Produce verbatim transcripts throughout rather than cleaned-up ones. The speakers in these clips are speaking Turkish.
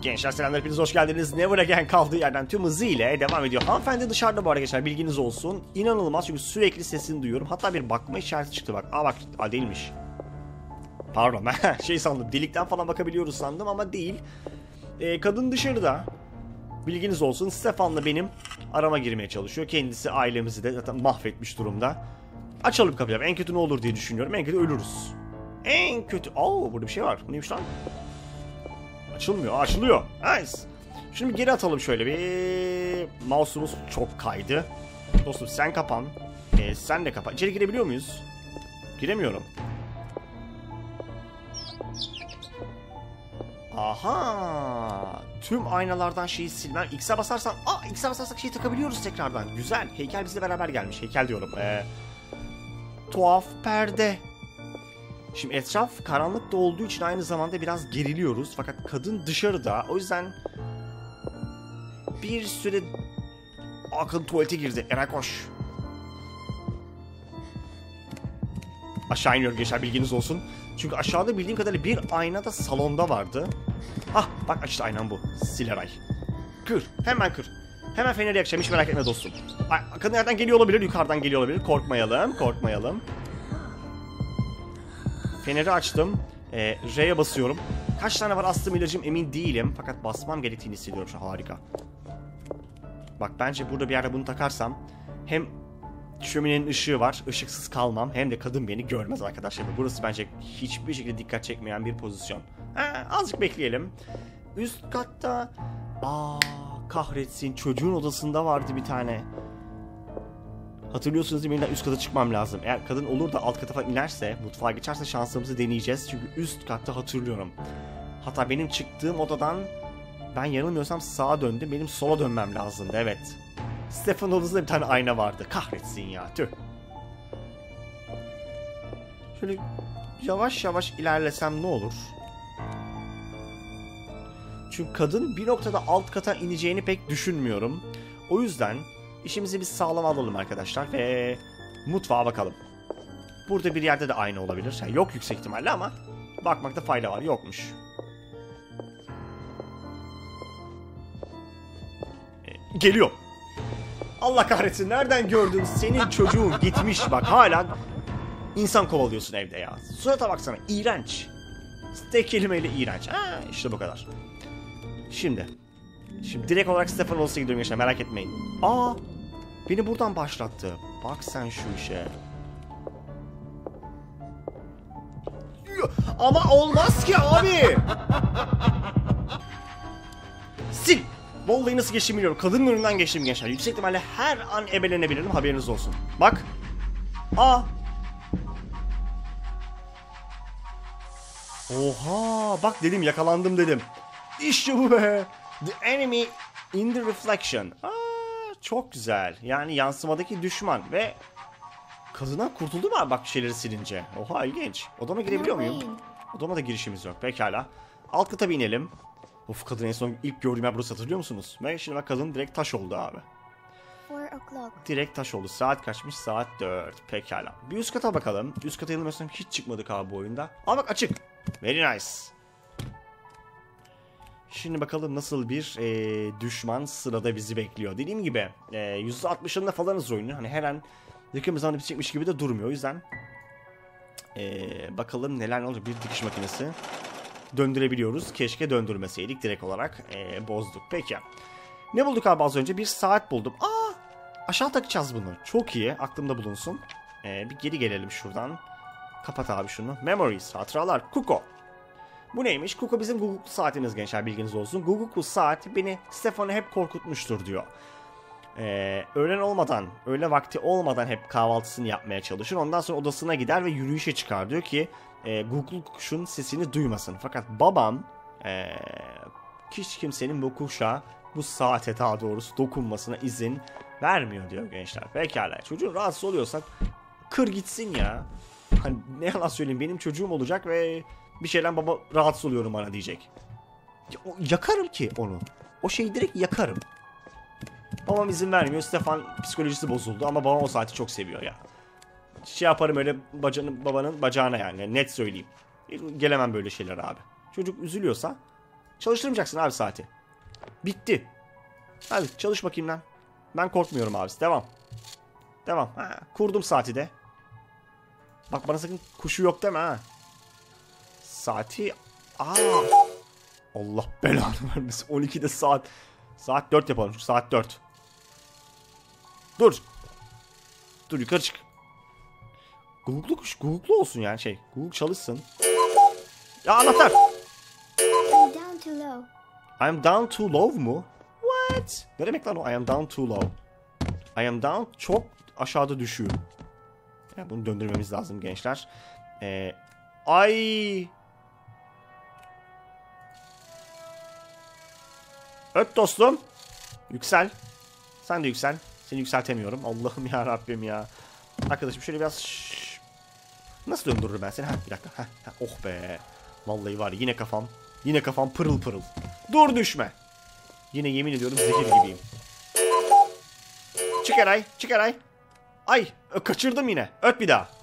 Gençler selamlar, hepiniz hoş geldiniz. Never Again kaldığı yerden tüm hızıyla devam ediyor. Hanımefendi dışarıda bu arada gençler, bilginiz olsun. İnanılmaz, çünkü sürekli sesini duyuyorum. Hatta bir bakma işareti çıktı bak. Aa bak, aa değilmiş. Pardon, ben şey sandım, delikten falan bakabiliyoruz sandım ama değil. Ee, kadın dışarıda. Bilginiz olsun, Stefan'la benim arama girmeye çalışıyor. Kendisi ailemizi de zaten mahvetmiş durumda. Açalım kapıyı. En kötü ne olur diye düşünüyorum. En kötü ölürüz. En kötü... Oo, burada bir şey var. Bu neymiş lan? Açılmıyor. Açılıyor. Nice. Şimdi geri atalım şöyle bir. Mouse'umuz çok kaydı. Dostum sen kapan. Ee, sen de kapan. İçeri girebiliyor muyuz? Giremiyorum. Aha. Tüm aynalardan şeyi silmem. X'e basarsan... Aa, X'e basarsak şeyi takabiliyoruz tekrardan. Güzel. Heykel bizle beraber gelmiş. Heykel diyorum. Ee, tuhaf perde. Şimdi etraf karanlıkta olduğu için aynı zamanda biraz geriliyoruz. Fakat kadın dışarıda. O yüzden bir süre... Akın tuvalete girdi. Eray koş. Aşağı iniyorum gençler, bilginiz olsun. Çünkü aşağıda bildiğim kadarıyla bir ayna da salonda vardı. Ah bak, işte aynen bu. Sil Eray. Kır. Hemen kır. Hemen feneri yakacağım, hiç merak etme dostum. Kadın nereden geliyor olabilir? Yukarıdan geliyor olabilir. Korkmayalım. Korkmayalım. Feneri açtım. Ee, R'ye basıyorum. Kaç tane var astım ilacım emin değilim. Fakat basmam gerektiğini hissediyorum şu an. Harika. Bak bence burada bir yerde bunu takarsam hem şöminenin ışığı var, ışıksız kalmam, hem de kadın beni görmez arkadaşlar. Burası bence hiçbir şekilde dikkat çekmeyen bir pozisyon. Ha, azıcık bekleyelim. Üst katta... Aa, kahretsin, çocuğun odasında vardı bir tane. Hatırlıyorsunuz değil mi? Üst kata çıkmam lazım. Eğer kadın olur da alt kata falan inerse, mutfağa geçerse şansımızı deneyeceğiz. Çünkü üst katta hatırlıyorum. Hatta benim çıktığım odadan ben yanılmıyorsam sağa döndüm. Benim sola dönmem lazımdı, evet. Stefan odasında bir tane ayna vardı. Kahretsin ya, tüh. Şöyle yavaş yavaş ilerlesem ne olur? Çünkü kadın bir noktada alt kata ineceğini pek düşünmüyorum. O yüzden işimizi biz sağlam alalım arkadaşlar ve mutfağa bakalım. Burada bir yerde de ayna olabilir. Yani yok yüksek ihtimalle ama bakmakta fayda var. Yokmuş. Ee, geliyor. Allah kahretsin, nereden gördün? Senin çocuğun gitmiş bak, hala insan kovalıyorsun evde ya. Surata baksana, iğrenç. Tek kelimeyle iğrenç. Ha, işte bu kadar. Şimdi. Şimdi direkt olarak Stefan olsa gidiyorum gençler, merak etmeyin. Aa, beni buradan başlattı. Bak sen şu işe. Ama olmaz ki abi. Sil. Vallahi nasıl geçtim biliyorum. Kadının önünden geçtim gençler. Yüksek ihtimalle her an ebelenebilirim, haberiniz olsun. Bak. Aa. Oha. Bak dedim, yakalandım dedim. İşte bu be. The enemy in the reflection. Aa, çok güzel. Yani yansımadaki düşman ve kadından kurtuldu mu bak şeyleri silince. Oha, ilginç. Odama girebiliyor muyum? Odama da girişimiz yok. Pekala. Alt kata bir inelim. Of, kadın en son ilk gördüğüm yer burası, hatırlıyor musunuz? Ve şimdi bak, kadın direkt taş oldu abi. Direkt taş oldu. Saat kaçmış? Saat dört. Pekala. Bir üst kata bakalım. Üst kata yanılmıyorsam hiç çıkmadık abi bu oyunda. Aa bak, açık. Very nice. Şimdi bakalım nasıl bir e, düşman sırada bizi bekliyor. Dediğim gibi e, yüzde altmışında falanız oyunu. Hani her an yakın bir zamanda bitecekmiş gibi de durmuyor. O yüzden e, bakalım neler ne olacak. Bir dikiş makinesi döndürebiliyoruz. Keşke döndürmeseydik, direkt olarak e, bozduk. Peki. Ne bulduk abi az önce? Bir saat buldum. Aa, aşağı takacağız bunu. Çok iyi. Aklımda bulunsun. E, bir geri gelelim şuradan. Kapat abi şunu. Memories. Hatıralar. Kuko. Bu neymiş? Kuko bizim Google saatimiz gençler, bilginiz olsun. Google saat beni, Stefan'ı hep korkutmuştur diyor. Ee, öğlen olmadan, öğle vakti olmadan hep kahvaltısını yapmaya çalışır. Ondan sonra odasına gider ve yürüyüşe çıkar. Diyor ki e, Google kuşun sesini duymasın. Fakat babam e, hiç kimsenin bu kuşa, bu saate daha doğrusu dokunmasına izin vermiyor diyor gençler. Pekala. Çocuğun rahatsız oluyorsak kır gitsin ya. Hani ne yalan söyleyeyim, benim çocuğum olacak ve bir şeyden baba rahatsız oluyorum bana diyecek. Ya, o, yakarım ki onu. O şeyi direkt yakarım. Babam izin vermiyor. Stefan psikolojisi bozuldu ama babam o saati çok seviyor ya. Şey yaparım öyle bacanın, babanın bacağına yani. Net söyleyeyim. Gelemem böyle şeyler abi. Çocuk üzülüyorsa Çalıştırmayacaksın abi saati. Bitti. Hadi çalış bakayım lan. Ben korkmuyorum abisi. Devam. Devam. Ha, kurdum saati de. Bak bana sakın kuşu yok deme ha. Saati... Aa. Allah belanı vermesin. on ikide saat. Saat dört yapalım. Şu saat dört. Dur. Dur yukarı çık. Google'lu kuş. Google'lu olsun yani şey. Google çalışsın. Ya anahtar. I'm down too low. I am down too low mu? What? Ne demek lan o? I am down too low. I am down çok aşağıda düşüyor. Yani bunu döndürmemiz lazım gençler. Ee, ay. Öt dostum. Yüksel. Sen de yüksel. Seni yükseltemiyorum. Allah'ım ya Rabbim ya. Arkadaşım şöyle biraz... Şşş. Nasıl döndürürüm ben seni? Ha, bir dakika. Ha, ha. Oh be. Vallahi var yine kafam. Yine kafam pırıl pırıl. Dur düşme. Yine yemin ediyorum zehir gibiyim. Çık Eray. Çık Eray. Ay. Kaçırdım yine. Öt bir daha.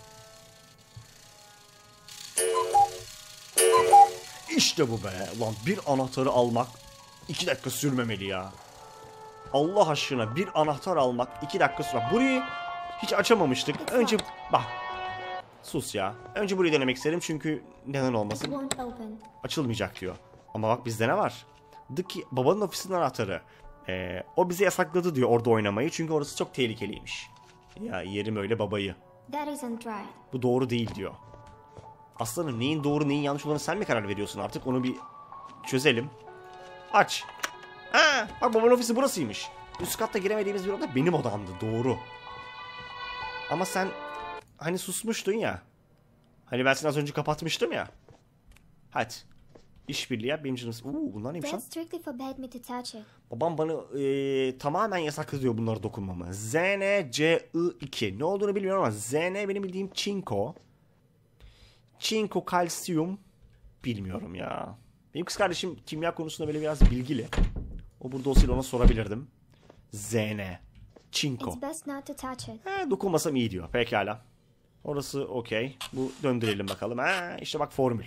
İşte bu be. Ulan bir anahtarı almak iki dakika sürmemeli ya. Allah aşkına bir anahtar almak iki dakika sürer. Burayı hiç açamamıştık. Önce bak. Sus ya. Önce burayı denemek isterim çünkü neden olmasın. Açılmayacak diyor. Ama bak bizde ne var? Dıki babanın ofisinin anahtarı. Ee, o bize yasakladı diyor orada oynamayı. Çünkü orası çok tehlikeliymiş. Ya yerim öyle babayı. Bu doğru değil diyor. Aslanım neyin doğru neyin yanlış olduğunu sen mi karar veriyorsun artık? Onu bir çözelim. Aç. Ha, bak babanın ofisi burasıymış. Üst katta giremediğimiz bir oda benim odamdı. Doğru. Ama sen hani susmuştun ya. Hani ben seni az önce kapatmıştım ya. Hadi. İşbirliği yap benim canım. Uuu bunlar neymiş lan? Babam bana e, tamamen yasakladı diyor bunlara dokunmamı. Z N C I iki. Ne olduğunu bilmiyorum ama Z N benim bildiğim çinko. Çinko kalsiyum. Bilmiyorum ya. Benim kız kardeşim kimya konusunda böyle biraz bilgili. O burada olsaydı ona sorabilirdim. Z N. Çinko. He, dokunmasam iyi diyor. Pekala. Orası okey. Bu döndürelim bakalım. Ha, işte bak formül.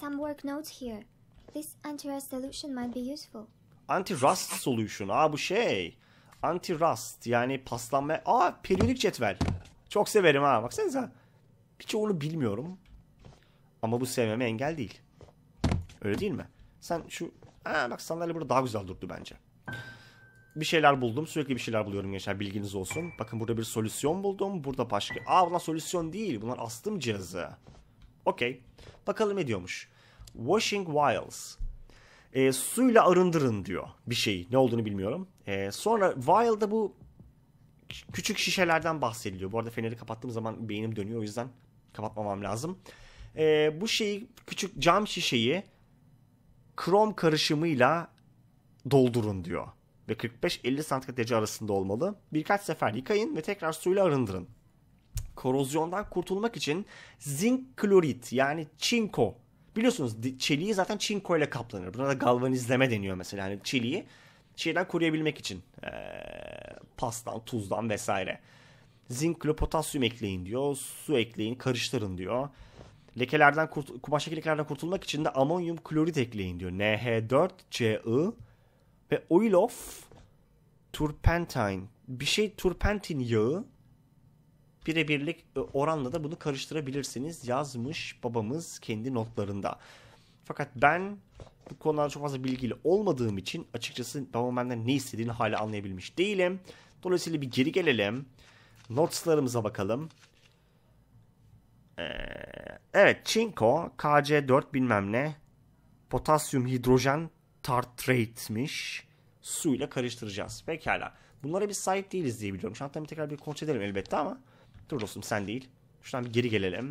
Anti-rust solution. Aa bu şey. Anti-rust yani paslanma. Aa periyodik cetvel. Çok severim ha. Baksanıza. Birçoğunu bilmiyorum. Ama bu sevmeme engel değil. Öyle değil mi? Sen şu... Aa bak sandalye burada daha güzel durdu bence. Bir şeyler buldum. Sürekli bir şeyler buluyorum gençler. Bilginiz olsun. Bakın burada bir solüsyon buldum. Burada başka... Aa bunlar solüsyon değil. Bunlar astım cihazı. Okey. Bakalım ne diyormuş. Washing vials. E, suyla arındırın diyor bir şeyi. Ne olduğunu bilmiyorum. E, sonra vial'da bu küçük şişelerden bahsediliyor. Bu arada feneri kapattığım zaman beynim dönüyor. O yüzden kapatmamam lazım. E, bu şeyi küçük cam şişeyi krom karışımıyla doldurun diyor. Ve kırk beş elli santigrat derece arasında olmalı. Birkaç sefer yıkayın ve tekrar suyla arındırın. Korozyondan kurtulmak için zinc klorit yani çinko. Biliyorsunuz çeliği zaten çinko ile kaplanır. Buna da galvanizleme deniyor mesela. Yani çeliği şeyden koruyabilmek için. Ee, pastan, tuzdan vesaire. Zinklo potasyum ekleyin diyor. Su ekleyin, karıştırın diyor. Lekelerden kurt kumaştaki lekelerden kurtulmak için de amonyum klorit ekleyin diyor. N H dört C I ve oil of turpentine. Bir şey turpentin yağı. Birebirlik oranla da bunu karıştırabilirsiniz yazmış babamız kendi notlarında. Fakat ben bu konularda çok fazla bilgili olmadığım için açıkçası babam benden ne istediğini hala anlayabilmiş değilim. Dolayısıyla bir geri gelelim. Notlarımıza bakalım. Ee, evet çinko K C dört bilmem ne. Potasyum hidrojen tartrate'miş. Suyla karıştıracağız. Pekala. Bunlara biz sahip değiliz diye biliyorum. Şantamı tekrar bir kontrol edelim elbette ama. Dur dostum sen değil. Şuradan bir geri gelelim.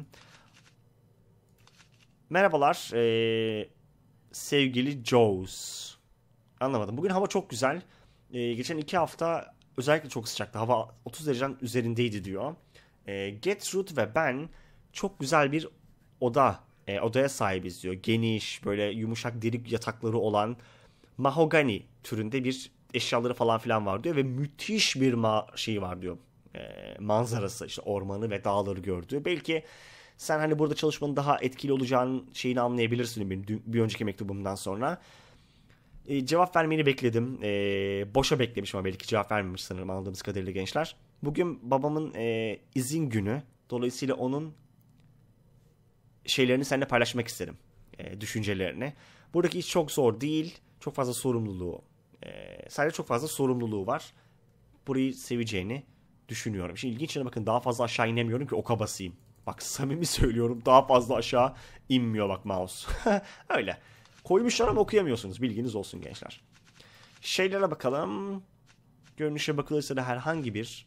Merhabalar. Ee, sevgili Joes. Anlamadım. Bugün hava çok güzel. Ee, geçen iki hafta özellikle çok sıcaktı. Hava otuz derecenin üzerindeydi diyor. Ee, Gertrude ve ben çok güzel bir oda, e, odaya sahibiz diyor. Geniş, böyle yumuşak deri yatakları olan mahogani türünde bir eşyaları falan filan var diyor. Ve müthiş bir ma şey var diyor. E, manzarası işte ormanı ve dağları gördü. Belki sen hani burada çalışmanın daha etkili olacağını şeyini anlayabilirsin bir, bir önceki mektubumdan sonra. E, cevap vermeni bekledim. E, boşa beklemiş ama belki cevap vermemiş sanırım anladığımız kadarıyla gençler. Bugün babamın e, izin günü. Dolayısıyla onun şeylerini seninle paylaşmak isterim. E, düşüncelerini. Buradaki iş çok zor değil. Çok fazla sorumluluğu. E, sadece çok fazla sorumluluğu var. Burayı seveceğini düşünüyorum. Şimdi ilginç yana bakın, daha fazla aşağı inemiyorum ki oka basayım. Bak samimi söylüyorum, daha fazla aşağı inmiyor bak mouse. Öyle. Koymuşlar ama okuyamıyorsunuz. Bilginiz olsun gençler. Şeylere bakalım. Görünüşe bakılırsa da herhangi bir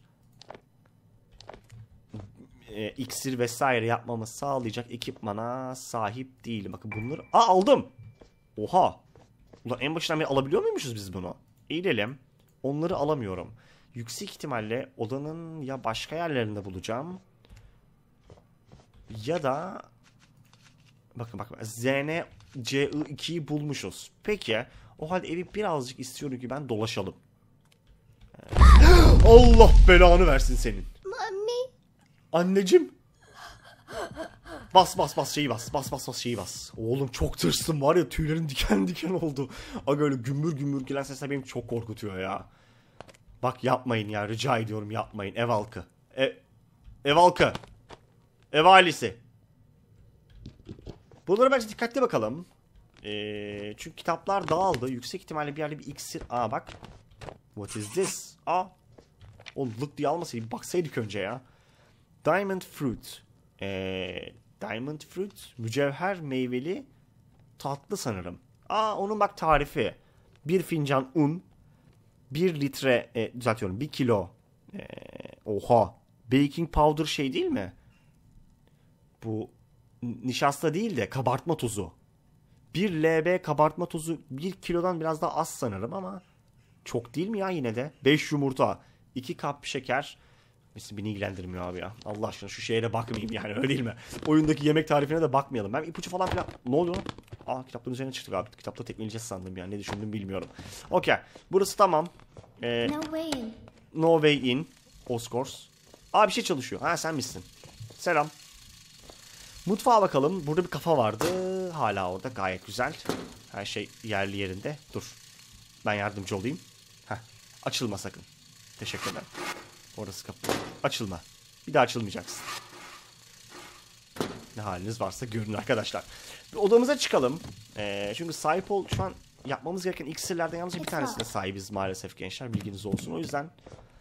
e, iksir vesaire yapmamı sağlayacak ekipmana sahip değilim. Bakın bunları... Aa aldım. Oha. Ulan en başından beri alabiliyor muymuşuz biz bunu? Eğilelim. Onları alamıyorum. Yüksek ihtimalle odanın ya başka yerlerinde bulacağım. Ya da... Bakın bakın. Z N C I ikiyi bulmuşuz. Peki. O halde evi birazcık istiyorum ki ben dolaşalım. Allah belanı versin senin. Mommy. Anneciğim. Bas bas bas şeyi bas. Bas bas bas şeyi bas. Oğlum çok tırstım var ya, tüylerim diken diken oldu. Aga öyle gümbür gümbür gelen sesler beni çok korkutuyor ya. Bak yapmayın ya, rica ediyorum yapmayın ev halkı. Ev, ev halkı. Ev ailesi. Bunlara bence dikkatli bakalım. Ee, çünkü kitaplar dağıldı. Yüksek ihtimalle bir yerde bir iksir. Aa bak. What is this? Aa. Oğlum lık diye almasaydı baksaydık önce ya. Diamond fruit. Ee, diamond fruit. Mücevher meyveli tatlı sanırım. Aa onun bak tarifi. Bir fincan un. Bir litre e, düzeltiyorum. Bir kilo. E, oha. Baking powder şey değil mi? Bu nişasta değil de kabartma tozu. bir L B kabartma tozu bir kilodan biraz daha az sanırım ama çok değil mi ya yine de? beş yumurta, iki kap şeker. Mesela beni ilgilendirmiyor abi ya. Allah aşkına şu şeye de bakmayayım yani, öyle değil mi? Oyundaki yemek tarifine de bakmayalım. Ben ipucu falan filan... Ne oluyor lan? Aa kitapların üzerine çıktık abi. Kitapta tekmeleyeceğiz sandım yani. Ne düşündüm bilmiyorum. Okey. Burası tamam. Ee, No way in. no way in. Oscors. Aa bir şey çalışıyor. Ha sen misin? Selam. Mutfağa bakalım. Burada bir kafa vardı. Hala orada. Gayet güzel. Her şey yerli yerinde. Dur. Ben yardımcı olayım. Heh. Açılma sakın. Teşekkür ederim. Orası kapı. Açılma. Bir daha açılmayacaksın. Ne haliniz varsa görün arkadaşlar. Bir odamıza çıkalım. Ee, çünkü sahip ol... Şu an yapmamız gereken iksirlerden yalnızca bir tanesine sahibiz maalesef gençler. Bilginiz olsun. O yüzden...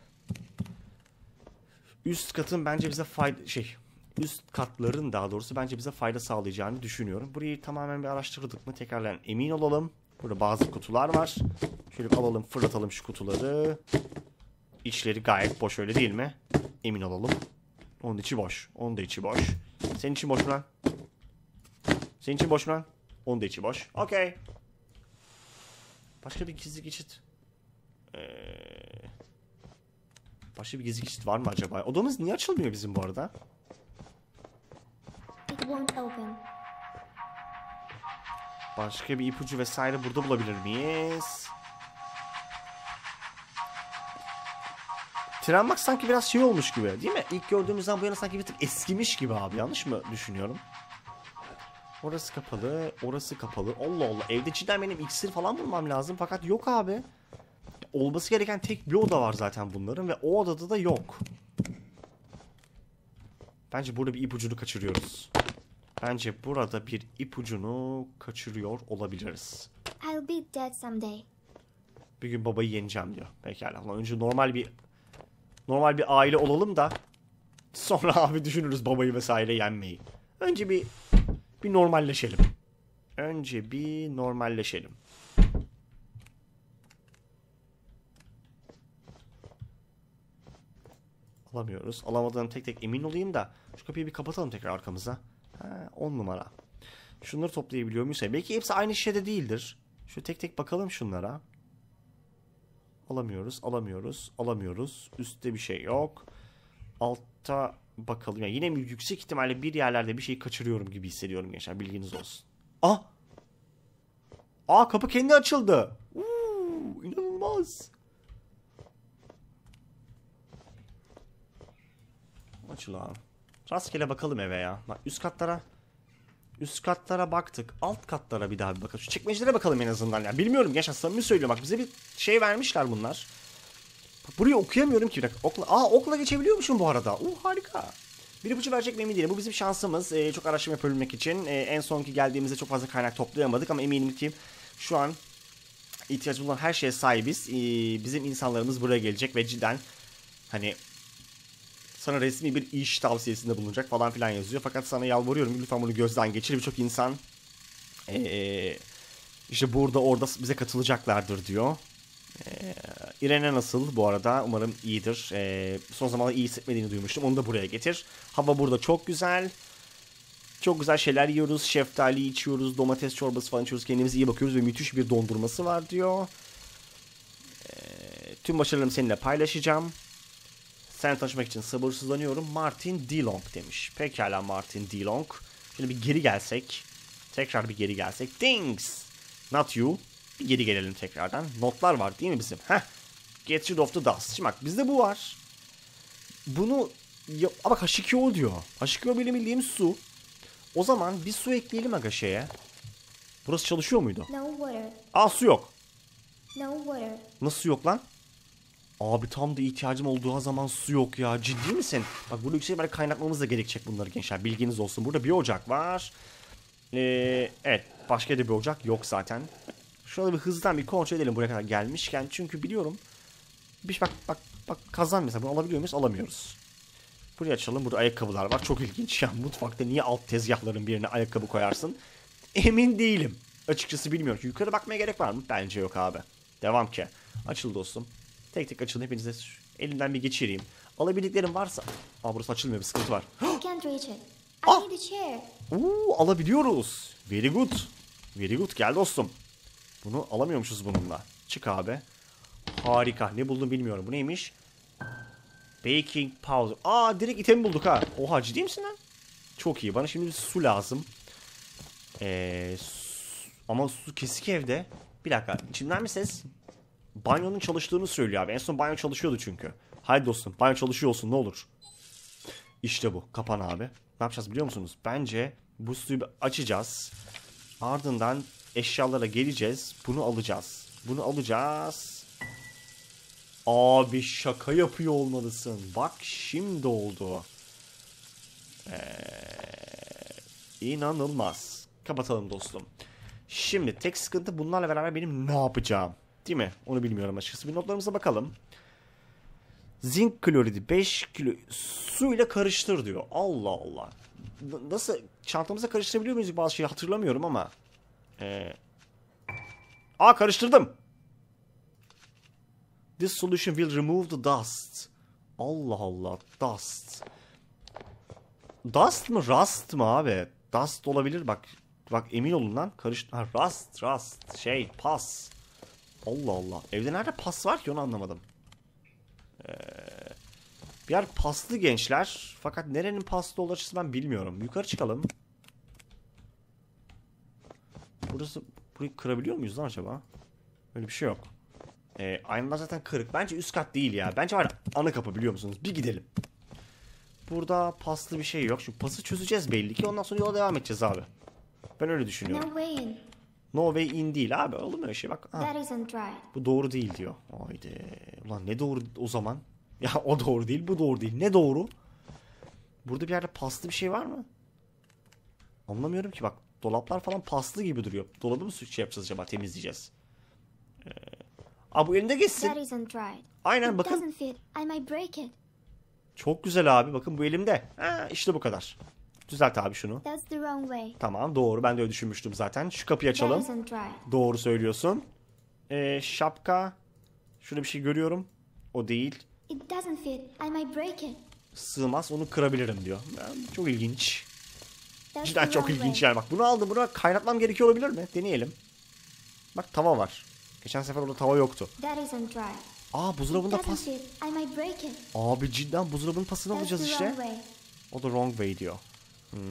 Üst katın bence bize fayda... Şey... Üst katların daha doğrusu bence bize fayda sağlayacağını düşünüyorum. Burayı tamamen bir araştırdık mı tekrardan emin olalım. Burada bazı kutular var. Şöyle alalım, fırlatalım şu kutuları. İçleri gayet boş, öyle değil mi? Emin olalım. Onun içi boş. Onun da içi boş. Senin için boş mu lan? Senin için boş mu lan? Onun da içi boş. Okey. Başka bir gizli geçit. Ee... Başka bir gizli geçit var mı acaba? Odamız niye açılmıyor bizim bu arada? It won't open. Başka bir ipucu vesaire burada bulabilir miyiz? Tren bak sanki biraz şey olmuş gibi değil mi? İlk gördüğümüzden bu yana sanki bir tık eskimiş gibi abi. Yanlış mı düşünüyorum? Orası kapalı. Orası kapalı. Allah Allah. Evde cidden benim iksir falan bulmam lazım. Fakat yok abi. Olması gereken tek bir oda var zaten bunların. Ve o odada da yok. Bence burada bir ipucunu kaçırıyoruz. Bence burada bir ipucunu kaçırıyor olabiliriz. I'll be dead someday. Bir gün babayı yeneceğim diyor. Pekala. Ulan önce normal bir normal bir aile olalım da sonra abi düşünürüz babayı vesaire yenmeyi. Önce bir bir normalleşelim. Önce bir normalleşelim. Alamıyoruz. Alamadığından tek tek emin olayım da şu kapıyı bir kapatalım tekrar arkamıza. Ha, on numara. Şunları toplayabiliyor muyuz? Belki hepsi aynı şişede değildir. Şu tek tek bakalım şunlara. Alamıyoruz, alamıyoruz, alamıyoruz. Üstte bir şey yok. Altta bakalım. Yani yine yüksek ihtimalle bir yerlerde bir şey kaçırıyorum gibi hissediyorum gençler. Bilginiz olsun. Ah! Aa kapı kendi açıldı. Uuu, inanılmaz. Açıl abi. Rastgele bakalım eve ya. Bak üst katlara Üst katlara baktık. Alt katlara bir daha bir bakalım. Şu çekmecelere bakalım en azından. Ya bilmiyorum gençler, samimi söylüyorum. Bak bize bir şey vermişler bunlar. Bak, burayı okuyamıyorum ki. Bak, okla... Aa okla geçebiliyormuşum bu arada. Uh harika. Bir ipucu verecek mi emin değilim. Bu bizim şansımız. Ee, çok araştırma yapabilmek için. Ee, en sonki geldiğimizde çok fazla kaynak toplayamadık. Ama eminim ki şu an ihtiyacımız olan her şeye sahibiz. Ee, bizim insanlarımız buraya gelecek ve cidden hani sana resmi bir iş tavsiyesinde bulunacak falan filan yazıyor. Fakat sana yalvarıyorum lütfen bunu gözden geçir. Birçok insan ee, işte burada orada bize katılacaklardır diyor. Ee, İrene nasıl bu arada? Umarım iyidir. Ee, son zamanlarda iyi hissetmediğini duymuştum. Onu da buraya getir. Hava burada çok güzel. Çok güzel şeyler yiyoruz. Şeftali içiyoruz. Domates çorbası falan içiyoruz. Kendimize iyi bakıyoruz ve müthiş bir dondurması var diyor. Ee, tüm başarılarımı seninle paylaşacağım. Seninle tanışmak için sabırsızlanıyorum. Martin DeLong demiş. Pekala Martin DeLong. Şimdi bir geri gelsek. Tekrar bir geri gelsek. Things. Not you. Bir geri gelelim tekrardan. Notlar var değil mi bizim? Heh. Get rid of the dust. Şimdi bak bizde bu var. Bunu... Ya, bak H iki O diyor. H iki O benim bildiğim su. O zaman bir su ekleyelim aga şeye. Burası çalışıyor muydu? No water. Aa su yok. No water. Nasıl yok lan? Abi tam da ihtiyacım olduğu zaman su yok ya. Ciddi misin? Bak burada yüksek böyle kaynatmamız da gerekecek bunları gençler. Bilginiz olsun. Burada bir ocak var. Ee, evet. Başka da bir ocak yok zaten. Şöyle bir hızdan bir kontrol edelim buraya kadar gelmişken. Çünkü biliyorum. Bir bak bak bak kazan mesela. Bunu alabiliyor muyuz? Alamıyoruz. Burayı açalım. Burada ayakkabılar var. Çok ilginç ya. Mutfakta niye alt tezgahların birine ayakkabı koyarsın? Emin değilim. Açıkçası bilmiyorum. Yukarı bakmaya gerek var mı? Bence yok abi. Devam ki. Açıl dostum. Tek tek açılın. Hepinize elinden bir geçireyim. Alabildiklerim varsa... Aa burası açılmıyor. Bir sıkıntı var. I can't reach it. I Ah! need a chair. Uuu alabiliyoruz. Very good. Very good. Gel dostum. Bunu alamıyormuşuz bununla. Çık abi. Harika. Ne buldum bilmiyorum. Bu neymiş? Baking powder. Aa direkt itemi bulduk ha. Oha ciddi misin lan? Çok iyi. Bana şimdi bir su lazım. Ee, su... Ama su kesik evde. Bir dakika. İçimden mi ses? Banyonun çalıştığını söylüyor abi. En son banyo çalışıyordu çünkü. Haydi dostum. Banyo çalışıyor olsun ne olur. İşte bu. Kapan abi. Ne yapacağız biliyor musunuz? Bence bu suyu açacağız. Ardından eşyalara geleceğiz. Bunu alacağız. Bunu alacağız. Abi şaka yapıyor olmalısın. Bak şimdi oldu. Ee, inanılmaz. Kapatalım dostum. Şimdi tek sıkıntı bunlarla beraber benim ne yapacağım? Değil mi? Onu bilmiyorum açıkçası. Bir notlarımıza bakalım. Zinc kloridi beş kilo suyla karıştır diyor. Allah Allah. Nasıl çantamıza karıştırabiliyor muyuz bazı şeyi hatırlamıyorum ama. Ee... Aa karıştırdım. This solution will remove the dust. Allah Allah. Dust. Dust mı? Rust mı abi? Dust olabilir bak. Bak emin olun lan. Karıştı. Ha, rust. Rust. Şey. Pas. Allah Allah. Evde nerede pas var ki onu anlamadım. Ee, bir yer paslı gençler. Fakat nerenin paslı olduğu açısından bilmiyorum. Yukarı çıkalım. Burası. Burayı kırabiliyor muyuz lan acaba? Öyle bir şey yok. Ee, aynalar zaten kırık. Bence üst kat değil ya. Bence var ana kapı biliyor musunuz? Bir gidelim. Burada paslı bir şey yok. Şu pası çözeceğiz belli ki. Ondan sonra yola devam edeceğiz abi. Ben öyle düşünüyorum. No way in. No way in değil abi. Olur mu öyle şey bak. Ha. That isn't right. Bu doğru değil diyor. Haydi. Ulan ne doğru o zaman? Ya o doğru değil bu doğru değil. Ne doğru? Burada bir yerde paslı bir şey var mı? Anlamıyorum ki bak. Dolaplar falan paslı gibi duruyor. Dolabı mı şey yapacağız acaba? Temizleyeceğiz. Ee, Aa bu elinde geçsin. That isn't right. Aynen It bakın. doesn't fit. I might break it. Çok güzel abi. Bakın bu elimde. Ha, işte bu kadar. Düzelt abi şunu. That's the wrong way. Tamam doğru. Ben de öyle düşünmüştüm zaten. Şu kapıyı That açalım. isn't right. Doğru söylüyorsun. Ee, şapka. Şurada bir şey görüyorum. O değil. It doesn't fit. I might break it. Sığmaz onu kırabilirim diyor. Yani çok ilginç. That's Cidden the çok wrong ilginç way. yani. Bak bunu aldım. Buna kaynatmam gerekiyor olabilir mi? Deneyelim. Bak tava var. Geçen sefer orada tava yoktu. That isn't right. Aa It buzdolabında doesn't pas. fit. I might break it. Abi cidden buzdolabının pasını That's alacağız the işte. wrong way. O da wrong way diyor. Hmm.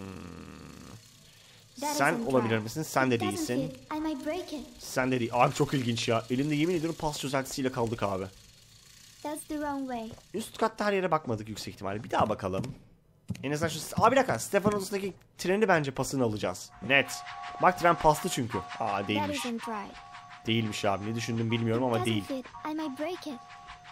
That Sen isn't olabilir right. misin? Sen de It doesn't değilsin. fit. I might break it. Sen de değil. Abi çok ilginç ya. Elimde yemin ediyorum pas çözeltisiyle kaldık abi. That's the wrong way. Üst katta her yere bakmadık yüksek ihtimalle. Bir daha bakalım. En azından şu... Abi bir dakika. Stefan odasındaki treni bence pasını alacağız. Net. Bak tren paslı çünkü. Aa That değilmiş. isn't right. Değilmiş abi. Ne düşündüm bilmiyorum ama Doesn't değil. fit. I might break it.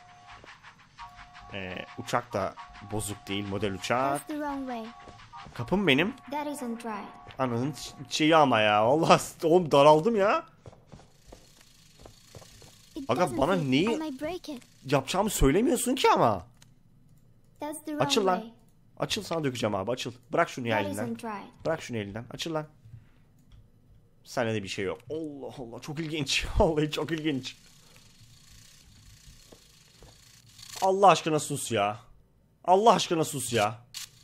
Ee, uçak da bozuk değil. Model uçak. That's the wrong way. Kapım benim. That isn't right. Ananın şeyi ama ya. Vallahi oğlum daraldım ya. It Aga, doesn't bana fit. neyi- I might break it. Yapacağımı söylemiyorsun ki ama. That's the wrong Açıl lan. way. Açıl, sana dökeceğim abi, açıl. Bırak şunu ya That elinden. isn't right. Bırak şunu elinden. Açıl lan. Sende de bir şey yok. Allah Allah, çok ilginç. Vallahi çok ilginç. Allah aşkına sus ya. Allah aşkına sus ya.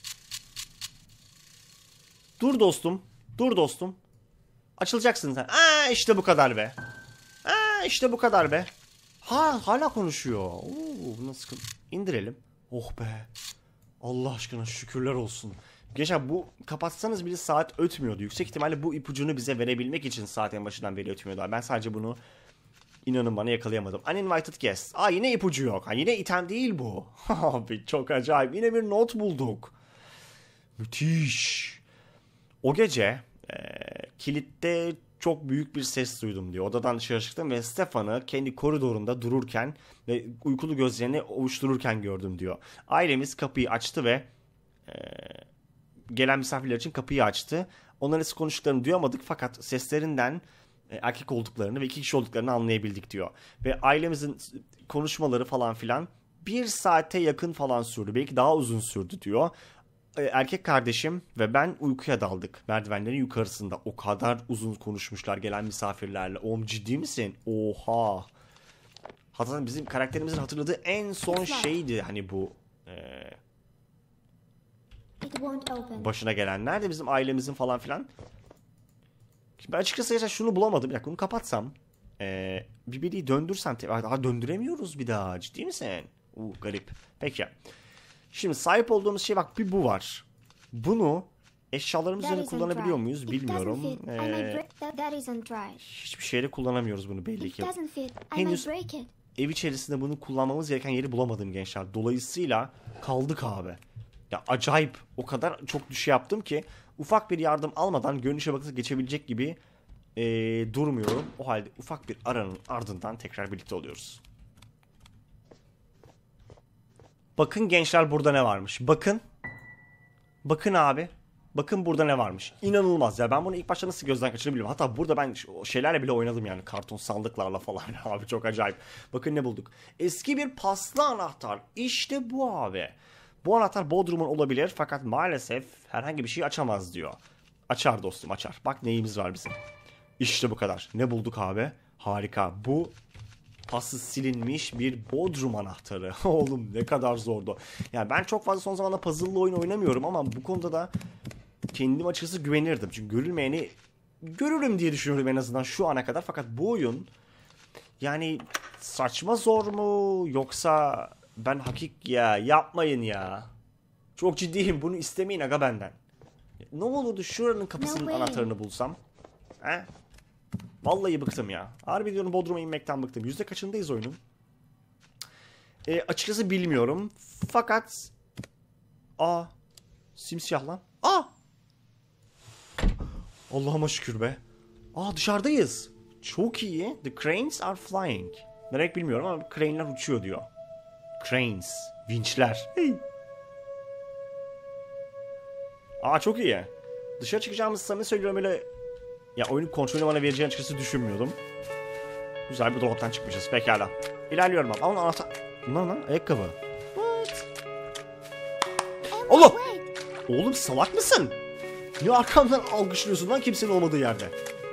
Dur dostum. Dur dostum. Açılacaksın sen. Aa işte bu kadar be. Aa işte bu kadar be. Ha hala konuşuyor. Oo, bunu sıkın. İndirelim. Oh be. Allah aşkına şükürler olsun. Gençler bu kapatsanız bile saat ötmüyordu. Yüksek ihtimalle bu ipucunu bize verebilmek için saat en başından beri ötmüyordu. Ben sadece bunu inanın bana yakalayamadım. Uninvited guest. Aa yine ipucu yok. Ha, yine item değil bu. Abi çok acayip. Yine bir not bulduk. Müthiş. O gece e, kilitte çok büyük bir ses duydum diyor. Odadan dışarı çıktım ve Stefan'ı kendi koridorunda dururken ve uykulu gözlerini ovuştururken gördüm diyor. Ailemiz kapıyı açtı ve e, gelen misafirler için kapıyı açtı. Onların nasıl konuştuklarını duyamadık fakat seslerinden e, erkek olduklarını ve iki kişi olduklarını anlayabildik diyor. Ve ailemizin konuşmaları falan filan bir saate yakın falan sürdü. Belki daha uzun sürdü diyor. Erkek kardeşim ve ben uykuya daldık. Merdivenlerin yukarısında. O kadar uzun konuşmuşlar gelen misafirlerle. Oğlum ciddi misin? Oha. Hatta bizim karakterimizin hatırladığı en son şeydi hani bu. Ee, It won't open. başına gelenler de bizim ailemizin falan filan. Ben açıkçası yaşa şunu bulamadım. Bir dakika bunu kapatsam. Ee, Birbiriyi döndürsem. Daha döndüremiyoruz bir daha. Ciddi misin? Uuu garip. Peki. Şimdi sahip olduğumuz şey bak bir bu var. Bunu eşyalarımız üzerine kullanabiliyor muyuz bilmiyorum. Ee, hiçbir şeyde kullanamıyoruz bunu belli ki. Henüz ev içerisinde bunu kullanmamız gereken yeri bulamadım gençler. Dolayısıyla kaldık abi. Ya acayip o kadar çok düşü yaptım ki ufak bir yardım almadan görünüşe bakıp geçebilecek gibi ee, durmuyorum. O halde ufak bir aranın ardından tekrar birlikte oluyoruz. Bakın gençler burada ne varmış. Bakın. Bakın abi. Bakın burada ne varmış. İnanılmaz ya. Ben bunu ilk başta nasıl gözden kaçırdığımı bilmiyorum. Hatta burada ben şeylerle bile oynadım yani. Karton sandıklarla falan. Abi çok acayip. Bakın ne bulduk. Eski bir paslı anahtar. İşte bu abi. Bu anahtar Bodrum'un olabilir. Fakat maalesef herhangi bir şey açamaz diyor. Açar dostum açar. Bak neyimiz var bizim. İşte bu kadar. Ne bulduk abi? Harika. Bu paslı silinmiş bir Bodrum anahtarı. Oğlum ne kadar zordu. Yani ben çok fazla son zamanlarda puzzle'lı oyun oynamıyorum ama bu konuda da kendim açıkçası güvenirdim. Çünkü görülmeyeni görürüm diye düşünüyorum en azından şu ana kadar. Fakat bu oyun yani saçma zor mu yoksa ben hakik ya yapmayın ya. Çok ciddiyim bunu istemeyin aga benden. Ne olurdu şuranın kapısının No anahtarını bulsam. He? Vallahi bıktım ya. Harbi diyorum Bodrum'a inmekten bıktım. Yüzde kaçındayız oyunun? E, açıkçası bilmiyorum. Fakat... Aa. Simsiyah lan. Aa. Allah'ıma şükür be. Aa dışarıdayız. Çok iyi. The cranes are flying. Ne demek bilmiyorum ama crane'ler uçuyor diyor. Cranes. Vinçler. Hey. Aa çok iyi. Dışarı çıkacağımız samimi söylüyorum öyle... Ya oyunun kontrolünü bana vereceğini açıkçası düşünmüyordum. Güzel bir dolaptan çıkmışız. Pekala. İlerliyorum abi. Ama anahtar... Bunlar lan ayakkabı. What? Oğlum! Oğlum salak mısın? Niye arkamdan alkışlıyorsun lan kimsenin olmadığı yerde?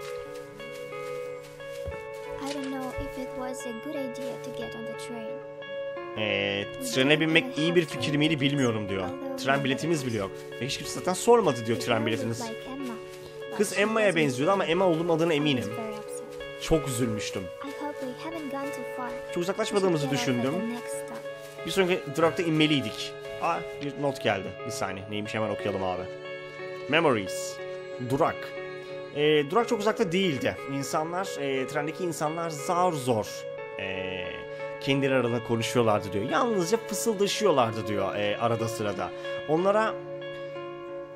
I don't know if it was a good idea to get on the train. Eee trene binmek iyi bir fikir miydi bilmiyorum diyor. Tren biletimiz bile yok. Ve hiç kimse zaten sormadı diyor tren biletiniz. Kız Emma'ya benziyordu ama Emma olmadığına eminim. Çok üzülmüştüm. Çok uzaklaşmadığımızı düşündüm. Bir sonraki durakta inmeliydik. Aa bir not geldi. Bir saniye neymiş hemen okuyalım abi. Memories. Durak. E, durak çok uzakta değildi. İnsanlar, e, trendeki insanlar zar zor e, kendileri aralarında konuşuyorlardı diyor. Yalnızca fısıldaşıyorlardı diyor e, arada sırada. Onlara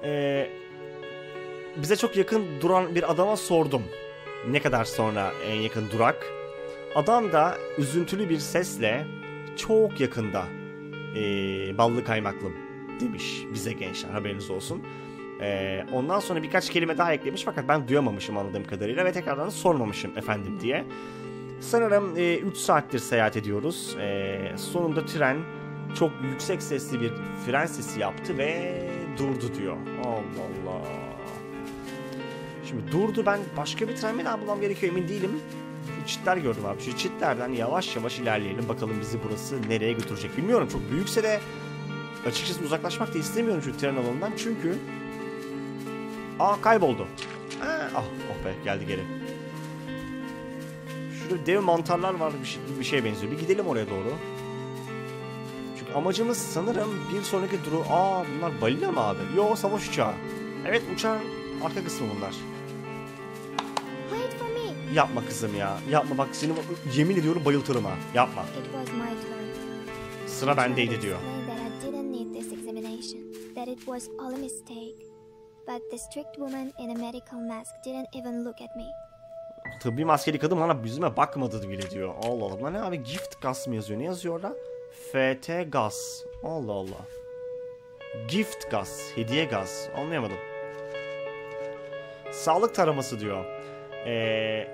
Ee, bize çok yakın duran bir adama sordum. Ne kadar sonra en yakın durak? Adam da üzüntülü bir sesle çok yakında ee, ballı kaymaklım demiş bize gençler, haberiniz olsun. Ee, ondan sonra birkaç kelime daha eklemiş fakat ben duyamamışım anladığım kadarıyla ve tekrardan sormamışım efendim diye. Sanırım üç e, saattir seyahat ediyoruz. E, sonunda tren çok yüksek sesli bir fren sesi yaptı ve durdu diyor. Allah Allah. Şimdi durdu, ben başka bir tren mi daha bulmam gerekiyor emin değilim. Şu çitler gördüm abi. Şu çitlerden yavaş yavaş ilerleyelim. Bakalım bizi burası nereye götürecek bilmiyorum. Çok büyükse de açıkçası uzaklaşmak da istemiyorum şu tren alanından. Çünkü aa kayboldu. Aa, ah oh be geldi geri. Şurada dev mantarlar var, bir şey, bir şeye benziyor. Bir gidelim oraya doğru. Çünkü amacımız sanırım bir sonraki duru... Aa bunlar balina mı abi? Yo, savaş uçağı. Evet, uçağın arka kısmı bunlar. Wait for me. Yapma kızım ya. Yapma bak, seni yemin ediyorum bayıltırım ha. Yapma. It was my turn. Sıra bendeydi diyor. That I didn't need this examination. That it was all a mistake. But the strict woman in a medical mask didn't even look at me. Tıbbi maskeli kadın bana yüzüme bakmadı bile diyor. Allah Allah. Ne abi, gift gas mı yazıyor? Ne yazıyor orada? F T gas. Allah Allah. Gift gas. Hediye gaz. Anlayamadım. Sağlık taraması diyor. Eee...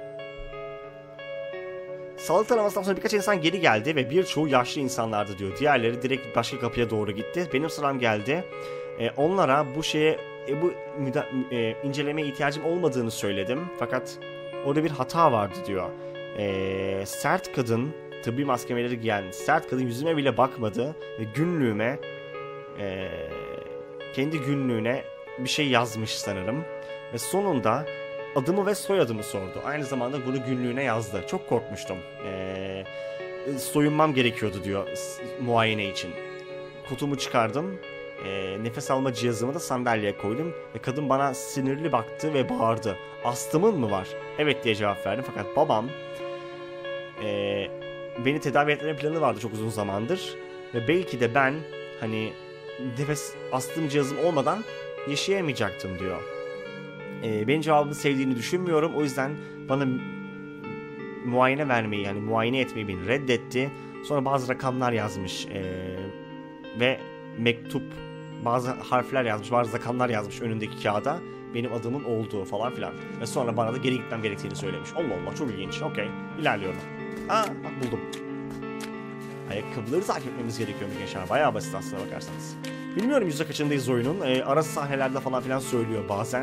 Sağlık taramasından sonra birkaç insan geri geldi ve birçoğu yaşlı insanlardı diyor. Diğerleri direkt başka kapıya doğru gitti. Benim sıram geldi. Ee, onlara bu şeye, e, bu e, incelemeye ihtiyacım olmadığını söyledim. Fakat orada bir hata vardı diyor. Ee, sert kadın, tıbbi maskemeleri giyen sert kadın yüzüme bile bakmadı ve günlüğüme, e, kendi günlüğüne bir şey yazmış sanırım. Ve sonunda adımı ve soyadımı sordu. Aynı zamanda bunu günlüğüne yazdı. Çok korkmuştum. Ee, soyunmam gerekiyordu diyor muayene için. Kutumu çıkardım. E, nefes alma cihazımı da sandalyeye koydum. Ve kadın bana sinirli baktı ve bağırdı. Astımın mı var? Evet diye cevap verdim. Fakat babam e, beni tedavi etme planı vardı çok uzun zamandır. Ve belki de ben hani nefes astım cihazım olmadan yaşayamayacaktım diyor. E, benim cevabımı sevdiğini düşünmüyorum. O yüzden bana muayene vermeyi, yani muayene etmeyi beni reddetti. Sonra bazı rakamlar yazmış. E, ve mektup, bazı harfler yazmış, bazı rakamlar yazmış önündeki kağıda. Benim adımın olduğu falan filan. Ve sonra bana da geri gitmem gerektiğini söylemiş. Allah Allah, çok ilginç. Okey, ilerliyorum. Aa bak buldum. Ayakkabıları takip etmemiz gerekiyor gençler. Bayağı basit aslına bakarsanız. Bilmiyorum yüzde kaçındayız oyunun. Ee, ara sahnelerde falan filan söylüyor bazen.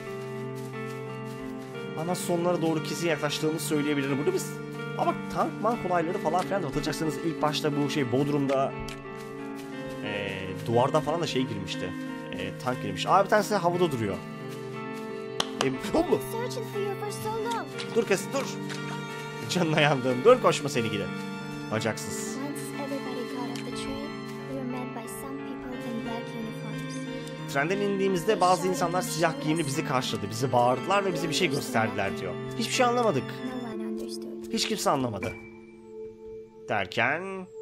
Ana sonlara doğru kesin yaklaştığımız söyleyebilirim. Burada biz... Ama tank mank olayları falan filan da hatırlayacaksınız. İlk başta bu şey Bodrum'da e, duvardan falan da şey girmişti. E, tank girmiş. Abi bir tanesi havada duruyor. E, dur kes dur. Canına yandım. Dur koşma seni gide. Bacaksız. Trenden indiğimizde bazı insanlar siyah giyimli bizi karşıladı. Bizi bağırdılar ve bize bir şey gösterdiler diyor. Hiçbir şey anlamadık. Hiç kimse anlamadı. Derken...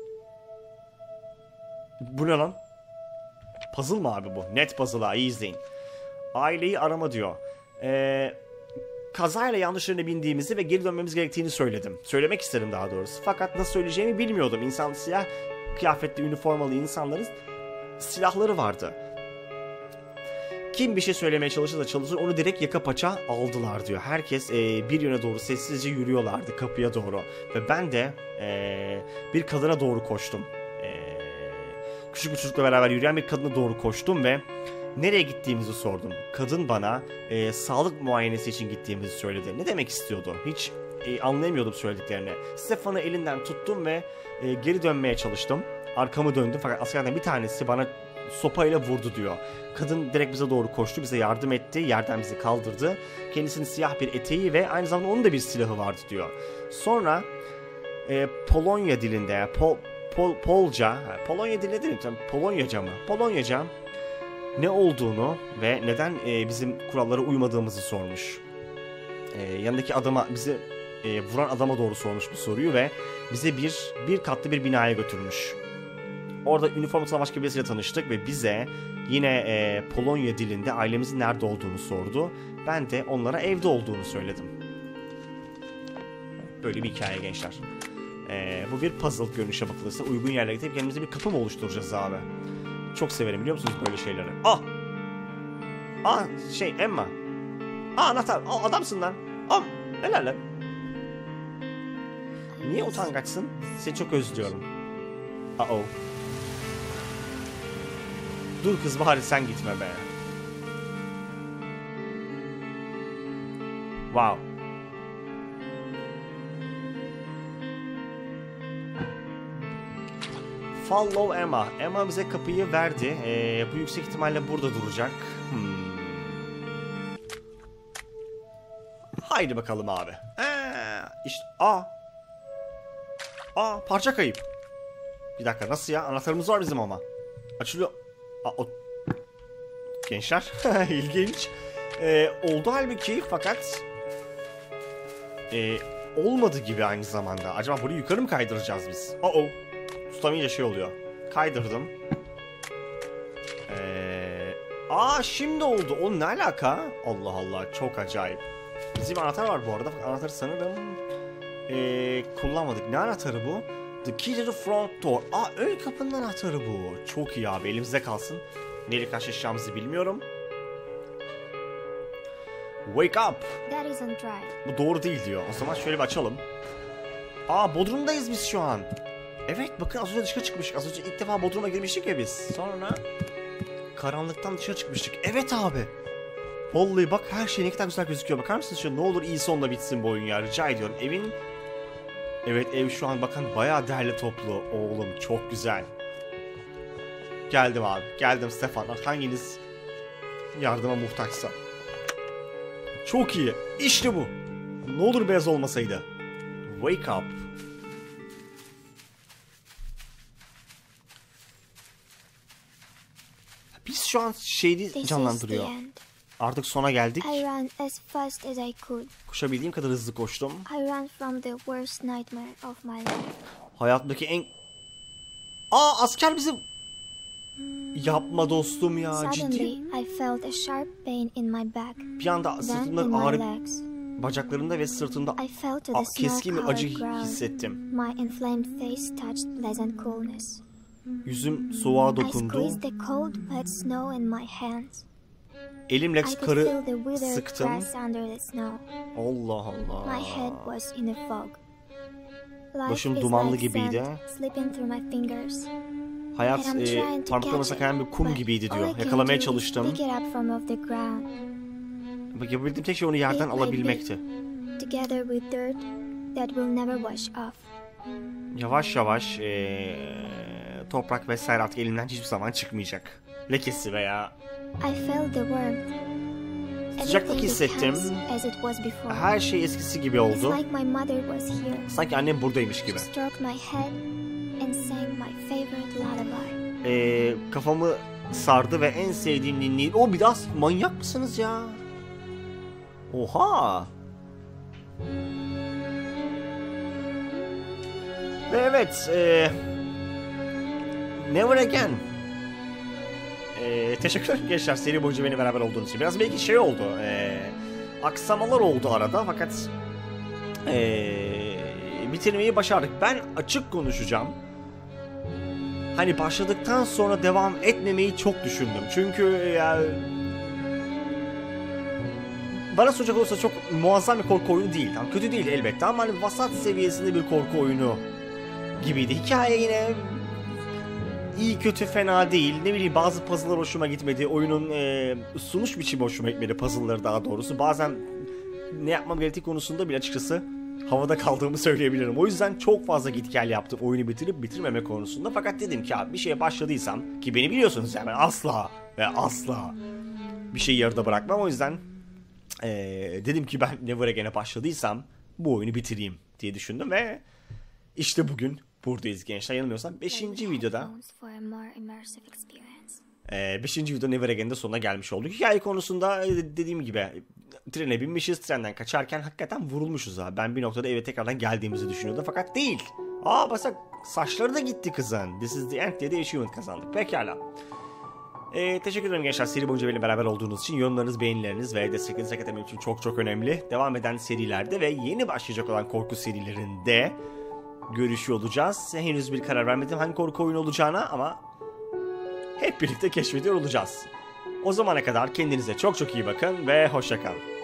Bu ne lan? Puzzle mı abi bu? Net puzzle ha, iyi izleyin. Aileyi arama diyor. Ee, kazayla yanlışlarına bindiğimizi ve geri dönmemiz gerektiğini söyledim. Söylemek istedim daha doğrusu. Fakat nasıl söyleyeceğimi bilmiyordum. İnsan siyah kıyafetli, üniformalı insanların silahları vardı. Kim bir şey söylemeye çalışırsa çalışır onu direkt yaka paça aldılar diyor. Herkes e, bir yöne doğru sessizce yürüyorlardı, kapıya doğru. Ve ben de e, bir kadına doğru koştum. E, küçük bir çocukla beraber yürüyen bir kadına doğru koştum ve nereye gittiğimizi sordum. Kadın bana e, sağlık muayenesi için gittiğimizi söyledi. Ne demek istiyordu? Hiç e, anlayamıyordum söylediklerini. Stefan'ı elinden tuttum ve e, geri dönmeye çalıştım. Arkamı döndüm fakat askerden bir tanesi bana sopayla vurdu diyor. Kadın direkt bize doğru koştu, bize yardım etti, yerden bizi kaldırdı. Kendisinin siyah bir eteği ve aynı zamanda onun da bir silahı vardı diyor. Sonra e, Polonya dilinde, Pol, Pol, Polca, Polonya dilinde değil mi? Polonyaca mı? Polonyaca ne olduğunu ve neden e, bizim kurallara uymadığımızı sormuş. E, yanındaki adama, bizi e, vuran adama doğru sormuş bu soruyu ve bize bir bir katlı bir binaya götürmüş. Orada üniforma tutan başka birisiyle tanıştık ve bize yine e, Polonya dilinde ailemizin nerede olduğunu sordu. Ben de onlara evde olduğunu söyledim. Böyle bir hikaye gençler. E, bu bir puzzle görünüşe bakılırsa. Uygun yerlere gidip kendimize bir kapı mı oluşturacağız abi? Çok severim biliyor musunuz böyle şeyleri? Ah! Ah şey Emma. Ah anahtar. Ah, adamsın lan. Ah helal lan. Niye utangaçsın? Seni çok özlüyorum. Uh oh. Dur kız bari sen gitme be. Wow. Follow Emma. Emma bize kapıyı verdi. Ee, bu yüksek ihtimalle burada duracak. Hmm. Haydi bakalım abi. Ee, işte aa. Aa parça kayıp. Bir dakika nasıl ya? Anahtarımız var bizim ama. Açılıyor. Aa, o... Gençler ilginç. Ee, oldu halbuki fakat ee, olmadı gibi aynı zamanda. Acaba burayı yukarı mı kaydıracağız biz? Oh oh. Tutamayınca şey oluyor. Kaydırdım. Ee, aa şimdi oldu. O ne alaka? Allah Allah çok acayip. Bizim anahtar var bu arada. Anahtarı sanırım ee, kullanmadık. Ne anahtarı bu? The key to the front door. Aa ön kapının anahtarı bu. Çok iyi abi elimizde kalsın. Neyle karşılaşacağımızı bilmiyorum. Wake up. That isn't right. Bu doğru değil diyor. O zaman şöyle bir açalım. Aa Bodrum'dayız biz şu an. Evet bakın az önce dışarı çıkmıştık. Az önce ilk defa Bodrum'a girmiştik ya biz. Sonra karanlıktan dışarı çıkmıştık. Evet abi. Vallahi bak her şey ne kadar güzel gözüküyor. Bakar mısınız şu ne olur iyi sonla bitsin bu oyun ya. Rica ediyorum. Evin... Evet ev şu an bakın bayağı derli toplu. Oğlum çok güzel. Geldim abi. Geldim Stefan. Hanginiz yardıma muhtaçsa. Çok iyi. İşte bu. Ne olur beyaz olmasaydı. Wake up. Biz şu an şeyi canlandırıyor. Artık sona geldik. I ran as fast as I could. Koşabildiğim kadar hızlı koştum. I ran from the worst nightmare of my life. Hayatımdaki en... Aa asker bizi... Yapma dostum ya ciddi. Suddenly I felt a sharp pain in my back. Bir anda sırtımda ağrı... Bacaklarımda ve sırtımda ah, keskin bir acı hissettim. My inflamed face touched pleasant coolness. Yüzüm soğuğa dokundu. Elimle karı sıktım. Allah Allah. Başım dumanlı gibiydi. Hayat e, parmaklarıma kayan bir kum gibiydi diyor. Yakalamaya çalıştım. Yapabildiğim tek şey onu yerden alabilmekti. Yavaş yavaş e, toprak vesaire artık elimden hiçbir zaman çıkmayacak. Lekesi veya sıcaklık hissettim. Her şey eskisi gibi oldu. Sanki annem buradaymış gibi. E, kafamı sardı ve en sevdiğim ninniyi... O biraz manyak mısınız ya? Oha! Ve evet, e, Never Again. E, teşekkür ederim gençler seri boyunca benimle beraber olduğunuz için. Biraz belki şey oldu, e, aksamalar oldu arada fakat e, bitirmeyi başardık. Ben açık konuşacağım. Hani başladıktan sonra devam etmemeyi çok düşündüm. Çünkü ya... Bana soracak olursa çok muazzam bir korku oyunu değil. Tam kötü değil elbette ama hani vasat seviyesinde bir korku oyunu gibiydi. Hikaye yine iyi kötü fena değil. Ne bileyim bazı puzzle'lar hoşuma gitmedi. Oyunun e, sunuş biçimi hoşuma gitmedi. Puzzle'ları daha doğrusu. Bazen ne yapmam gerektiği konusunda bile açıkçası havada kaldığımı söyleyebilirim. O yüzden çok fazla git gel yaptım oyunu bitirip bitirmeme konusunda. Fakat dedim ki abi bir şeye başladıysam ki beni biliyorsunuz yani ben asla ve asla bir şeyi yarıda bırakmam. O yüzden Ee, dedim ki ben Never Again'e başladıysam bu oyunu bitireyim diye düşündüm ve işte bugün buradayız gençler. Yanılmıyorsam beşinci videoda e, beşinci video Never Again'de sonuna gelmiş olduk. Hikaye konusunda dediğim gibi trene binmişiz, trenden kaçarken hakikaten vurulmuşuz ha. Ben bir noktada eve tekrardan geldiğimizi düşünüyordum fakat değil. Aa bak saçları da gitti kızın. This is the end diye de achievement kazandık. Pekala. Ee, teşekkür ederim gençler seri boyunca benimle beraber olduğunuz için. Yorumlarınız, beğenileriniz ve destekleriniz hakikaten benim için çok çok önemli. Devam eden serilerde ve yeni başlayacak olan korku serilerinde görüşüyor olacağız. Henüz bir karar vermedim hangi korku oyunu olacağına ama hep birlikte keşfediyor olacağız. O zamana kadar kendinize çok çok iyi bakın ve hoşça kalın.